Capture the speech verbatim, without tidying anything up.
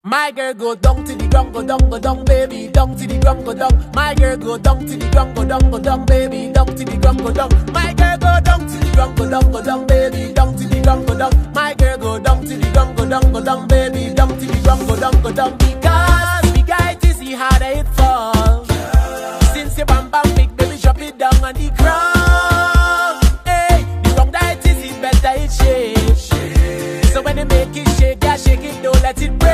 My girl go down to the ground, go down, go down, baby, down to the ground, go down. My girl go down to the ground, go down, go down, baby, down to the ground, go down. My girl go down to the ground, go down, go down, baby, down to the ground, go down. My girl go down to the ground, go down, go down, baby, down to the ground, go down, go down. Because we got to see how they fall. Since you bam bam big, baby, drop it down on the ground. Hey, the wrong that is, it better it shake. So when they make it shake, yeah, shake it, don't let it break.